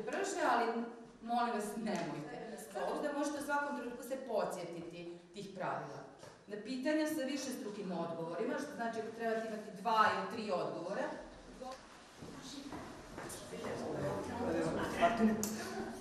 brže, ali molim vas nemojte. Zato da možete u svakom trenutku se podsjetiti tih pravila. Na pitanja sa višestrukim odgovorima, što znači ako trebate imati 2 ili 3 odgovora.